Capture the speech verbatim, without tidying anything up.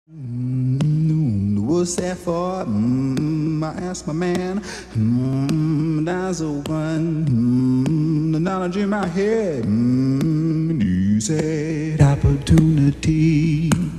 Mm, what's that for? Mm, I asked my man. Mm, that's the one. Mm, the knowledge in my head. Mm, and he said opportunity.